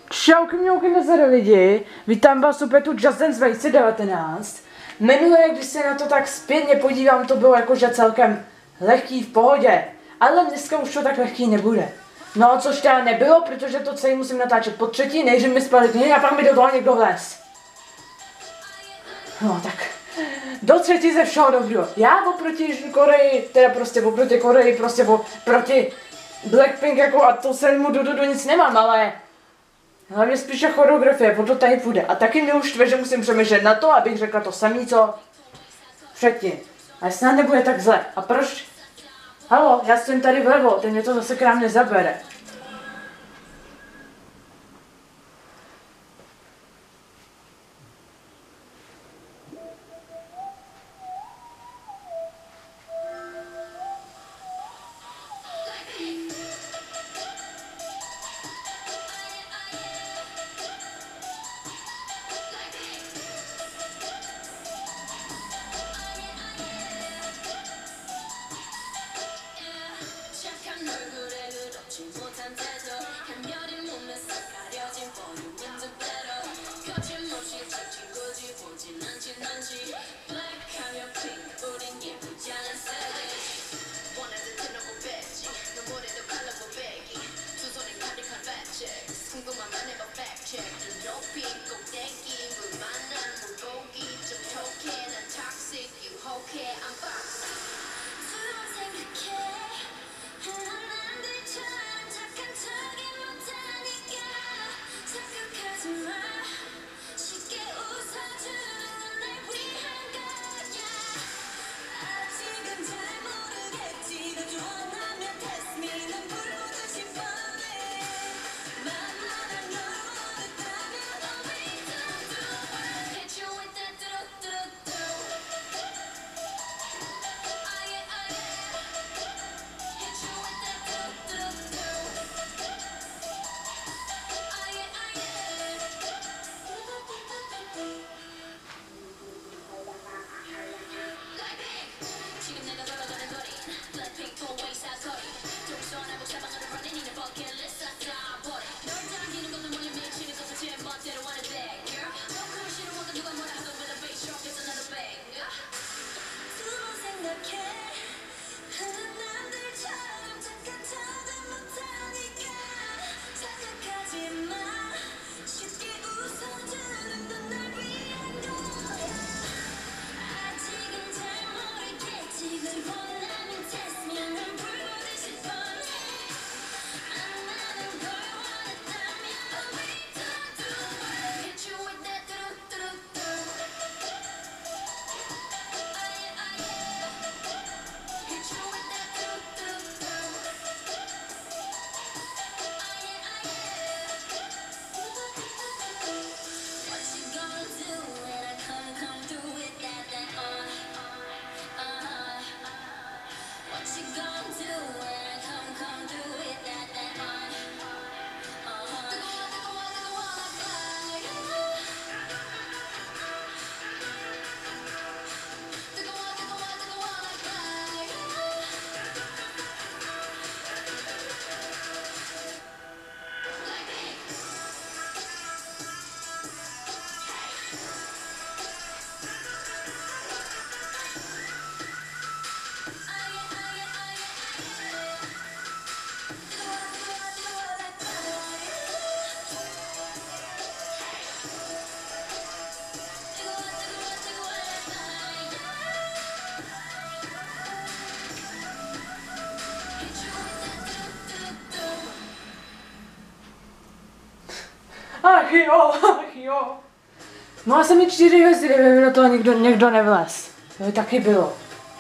Čauky mňouky nazdar lidi, vítám vás opět tu Just Dance 2019. Minule, když se na to tak zpětně podívám, to bylo jakože celkem lehký v pohodě. Ale dneska už to tak lehký nebude. No, což teda nebylo, protože to celý musím natáčet po třetí, nejdřív mi spali knihy a pak mi do toho někdo vlez. No tak, do třetí ze všeho dobrého. Já oproti Jižní Koreji, teda prostě oproti Koreji, prostě proti Blackpink jako a to se mu do nic nemám, ale hlavně spíše choreografie, po to tady půjde. A taky mě už štve, že musím přemýšlet na to, abych řekla to samý, co předtím. Ale snad nebude tak zle. A proč? Halo, já stojím tady vlevo, ten mě to zase k nám nezabere. Ach jo. No a jsem mi 4 hvězdy, kdyby do toho někdo nevlez. To by taky bylo.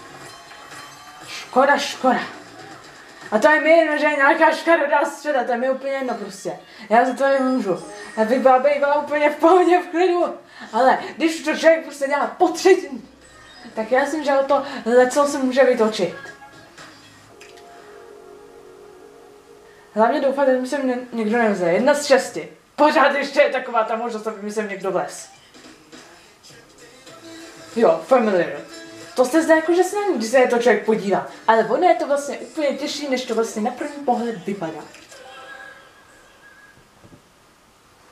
Škoda. A to je mi jedno, že je nějaká škaredá středa, to je mi úplně jedno prostě. Já za to nemůžu. Já bych byla úplně v pohodě, v klidu. Ale když to člověk prostě dělá po třetí, tak já myslím, že o to lecou se může vytočit. Hlavně doufám, že mi sem někdo nevze. 1 z 6. Pořád ještě je taková ta možnost, aby mi sem někdo vlez. Jo, familiar. To se zdá jako, že se na ní, když se na to člověk podívá. Ale ono je to vlastně úplně těžší, než to vlastně na první pohled vypadá.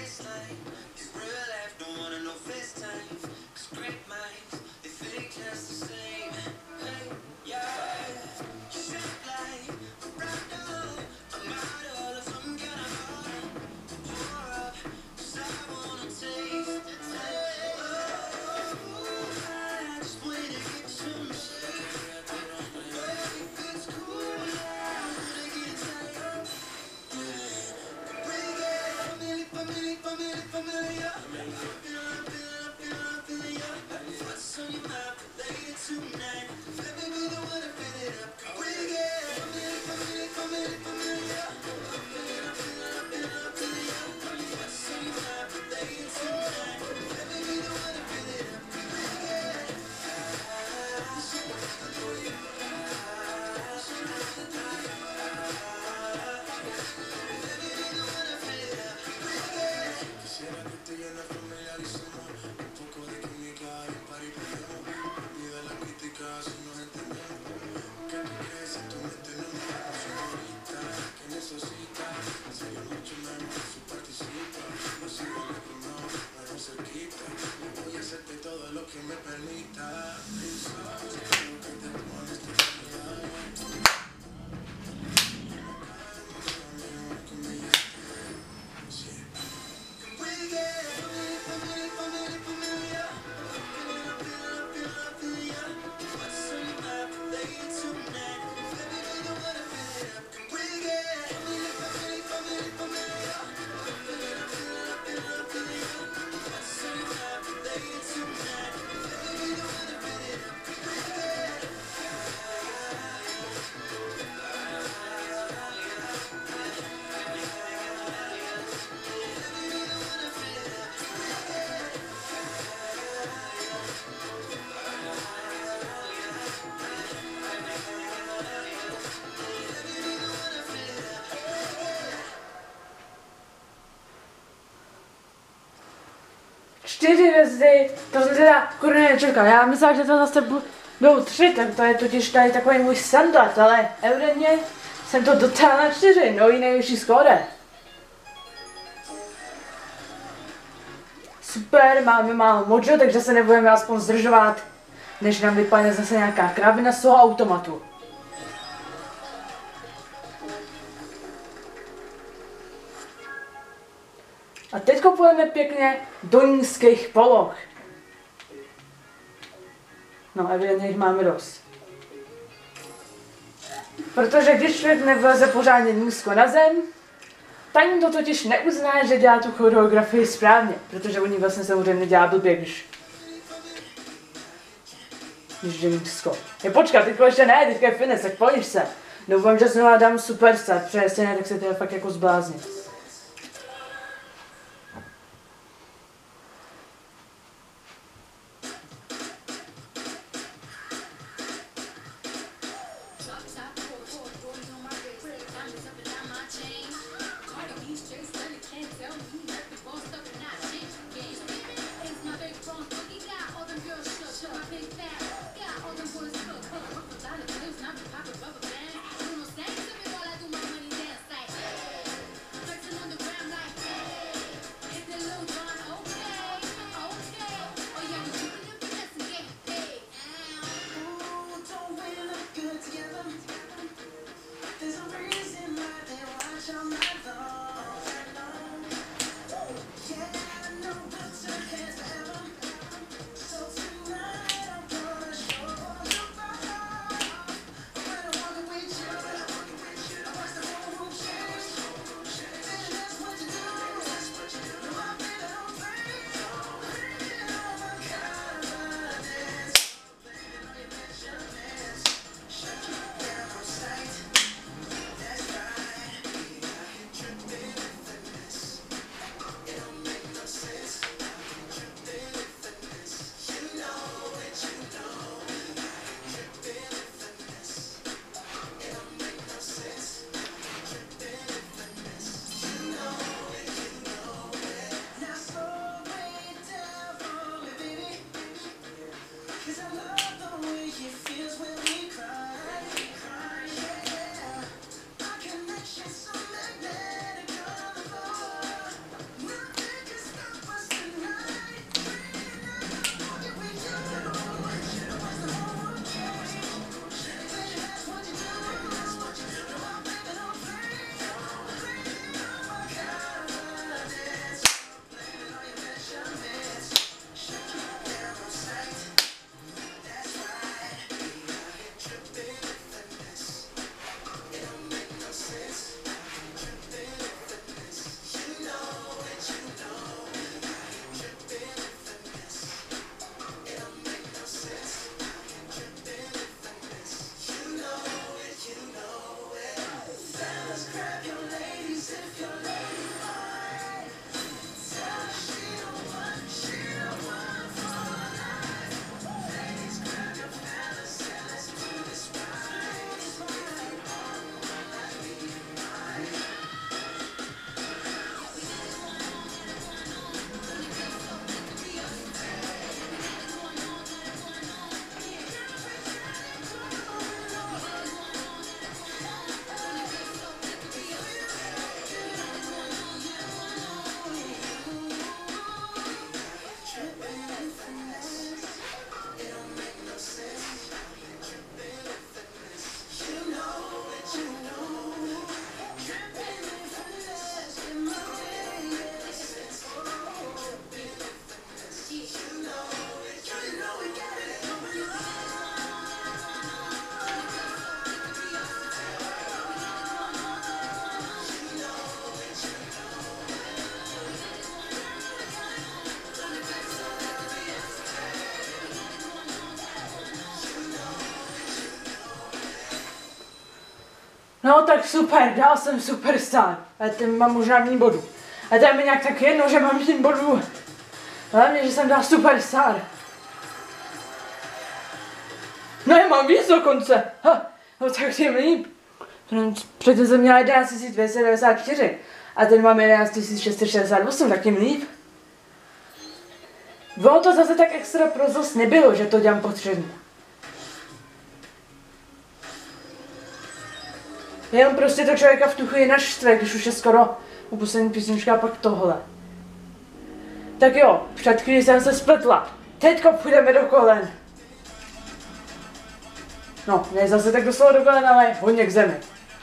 4 hvězdy, to jsem teda kurně nečekal. Já myslela, že to zase budou 3, tak to je totiž tady takový můj standard, ale evidentně jsem to dotáhl na 4, nový nejvyšší skóre. Super, máme málo mojo, takže se nebudeme aspoň zdržovat, než nám vypadne zase nějaká kravina z toho automatu. A teď půjdeme pěkně do nízkých poloh. No, evidentně jich máme dost. Protože když člověk nevleze pořádně nízko na zem, tak jim to totiž neuzná, že dělá tu choreografii správně. Protože oni vlastně samozřejmě dělá blbě, když jde nízko. Počkat, teďko ještě ne, teďka je fitness, tak pojď se. Doufám, že znovu dám super start, protože jestli ne, tak se teda fakt jako zblázním. No tak super, dal jsem superstar. Ale ten mám možná méně bodů. A to je mi nějak tak jedno, že mám méně bodů. Hlavně, že jsem dal superstar. No já mám víc dokonce. Ha, no tak tím líp. Předtím jsem měla 11 294. A ten mám 11 668, tak tím líp. Bylo to zase tak extra prozos nebylo, že to dělám potřebně. Jenom prostě to člověka v tu chvíli naštve, když už je skoro u poslední písnička a pak tohle. Tak jo, před chvíli jsem se spletla. Teďko půjdeme do kolen. No, ne zase tak doslova do kolen, ale hodně k zemi.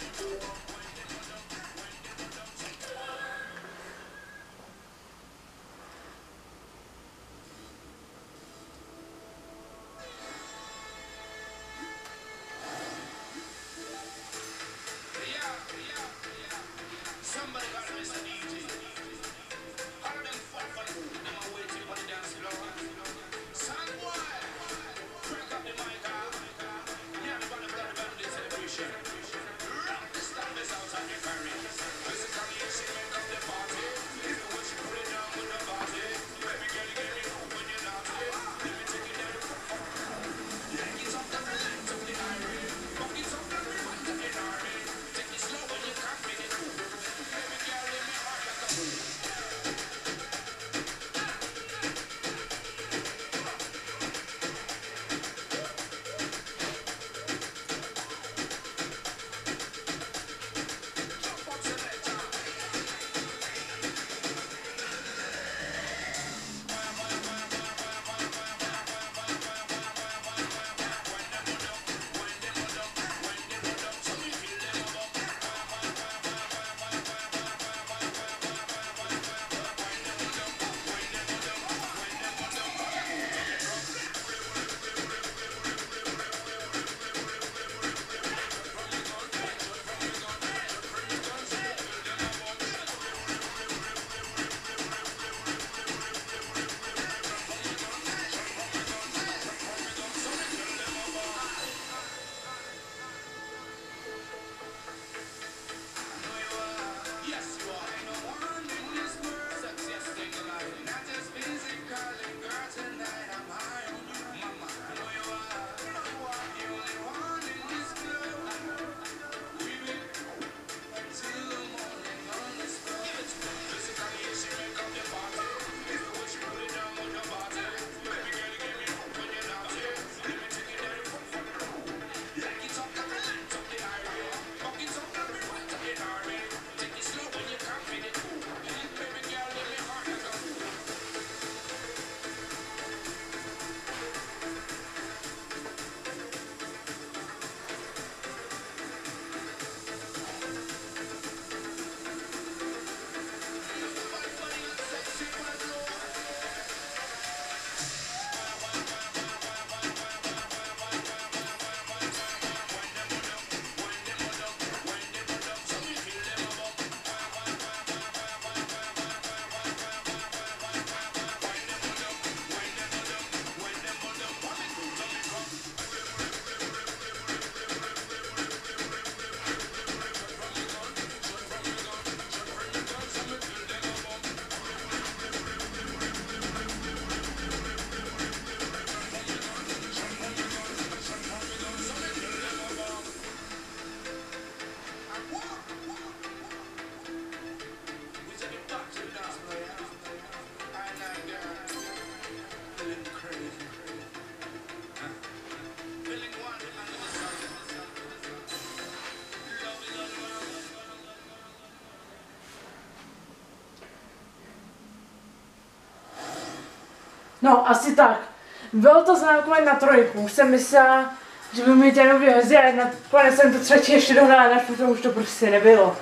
No, asi tak. Bylo to známkové na trojku. Už jsem myslela, že by mi tě nový hezdy, ale nakonec jsem to třetí ještě dohrála, protože už to prostě nebylo.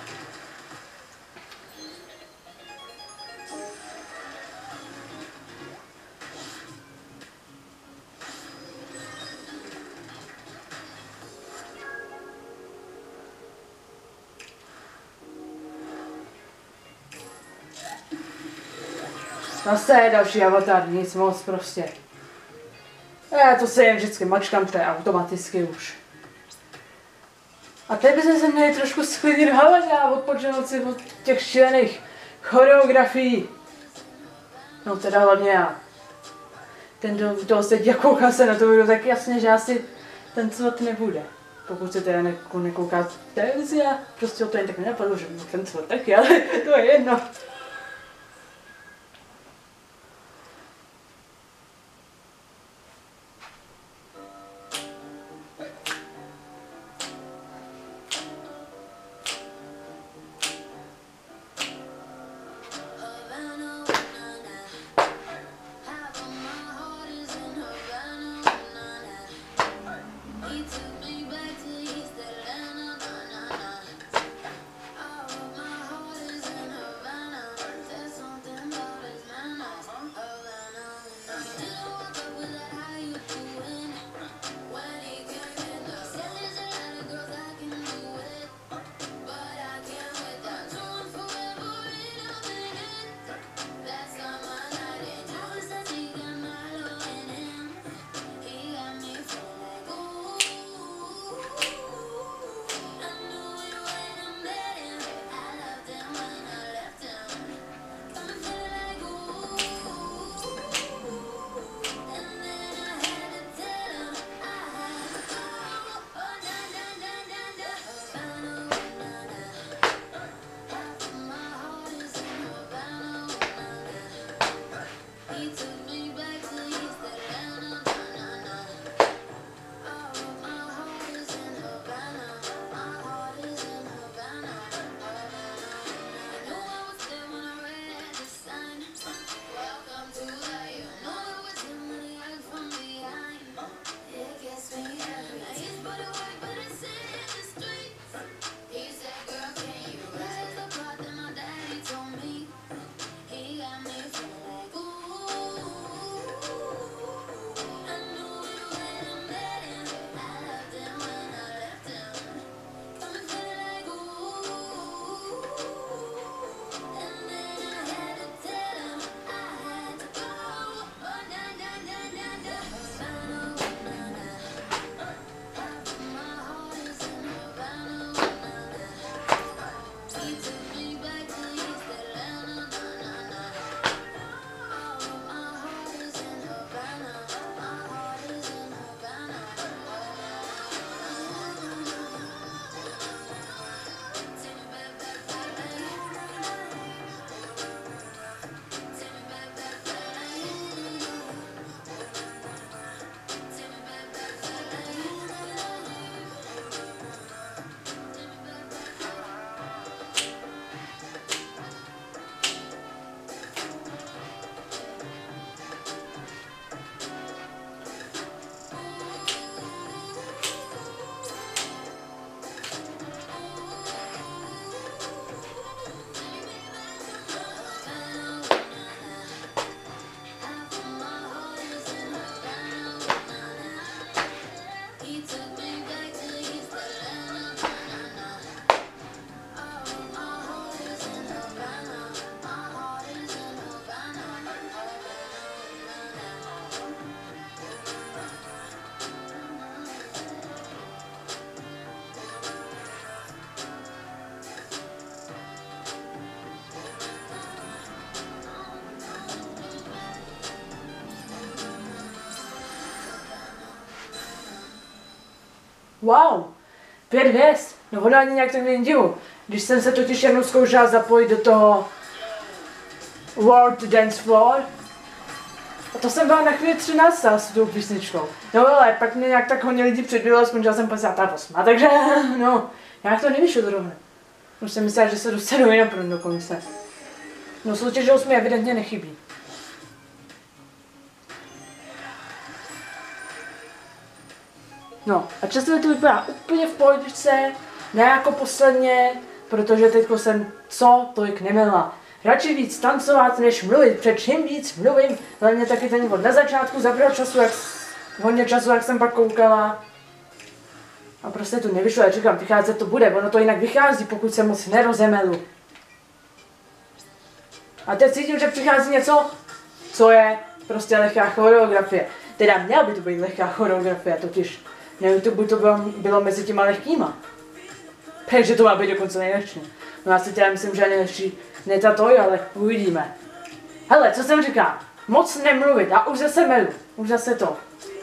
Zase je další avatar, nic moc prostě. Já to se jen vždycky mačkám, to je automaticky už. A teď bychom se měli trošku sklidit hlavě a odpočinout si od těch šílených choreografií. No teda hlavně já. Ten, kdo se kouká se na to video, tak jasně, že asi tancovat nebude. Pokud se teda nekouká televizi a prostě o to jen tak nenapadlo, že budu tancovat taky, ale to je jedno. Wow, 5 hvězd. No ono ani nějak tak není divu. Když jsem se totiž jednou zkoušela zapojit do toho World Dance Floor, a to jsem byla na chvíli 13 s tou písničkou. No ale pak mě nějak tak hodně lidí předbilo a skončila jsem 58. A takže no, nějak to nevyšlo zrovna. Už jsem myslela, že se dostanu jenom do konce. No soutěže 8 evidentně nechybí. No a často to vypadá úplně v pohodičce, ne jako posledně, protože teďko jsem tolik neměla. Radši víc tancovat, než mluvit. Před čím víc mluvím, hlavně taky ten vod na začátku zabral hodně času, jak jsem pak koukala. A prostě to nevyšlo, já říkám, vycházet to bude, ono to jinak vychází, pokud se moc nerozemelu. A teď cítím, že přichází něco, co je prostě lehká choreografie. Teda měla by to být lehká choreografie, totiž na YouTube to bylo mezi těma lehkýma. Takže to má být dokonce nejlepší. No já si teda myslím, že nejlepší ne tato, ale uvidíme. Hele, co jsem říkal? Moc nemluvit, já už zase melu, už zase to.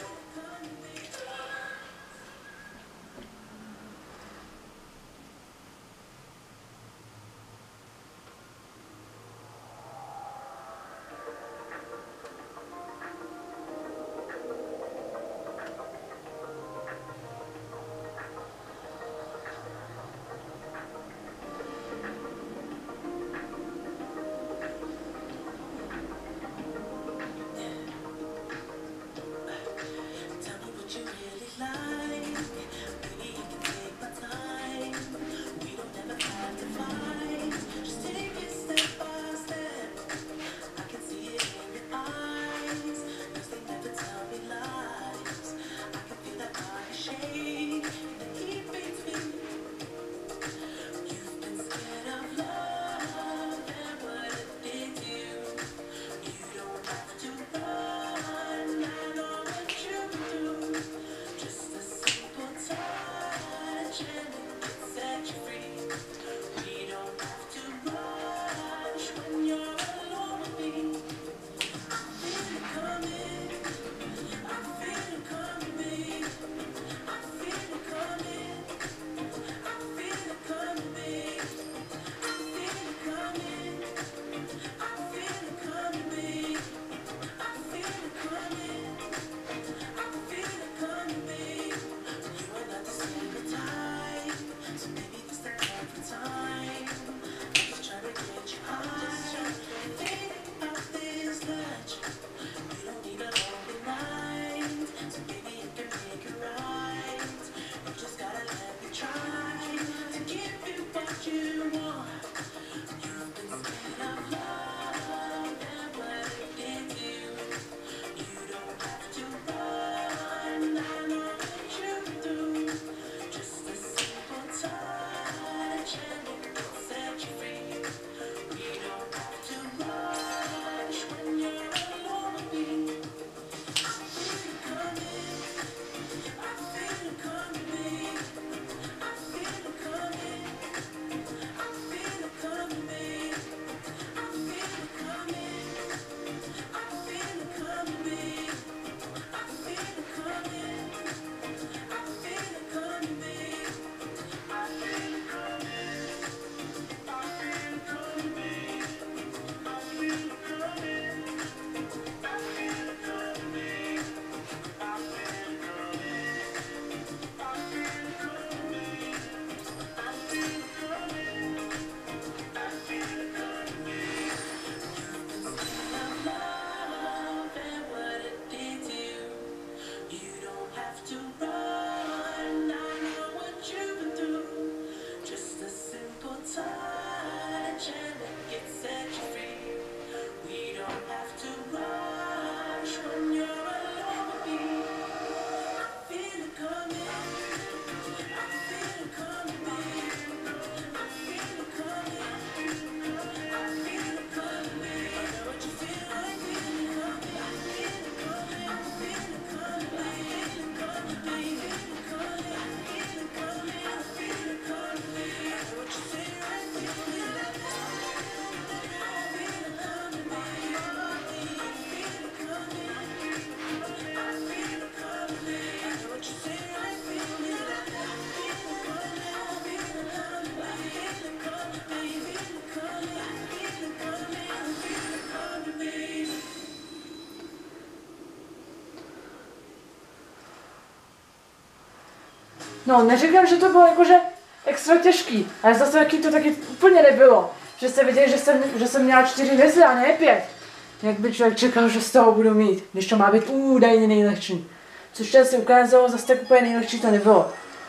No, neříkám, že to bylo jakože extra těžký, ale zase taky to taky úplně nebylo. Že jste viděli, že jsem měla 4 hvězdy a ne 5. Jak by člověk čekal, že z toho budu mít, když to má být údajně nejlehčí. Což teď si ukázalo, zase tak úplně nejlehčí to nebylo.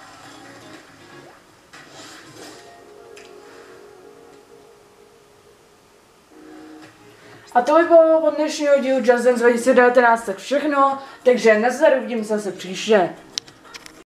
A to by bylo od dnešního dílu Just Dance 2019 tak všechno, takže nazdar, uvidíme se zase příště.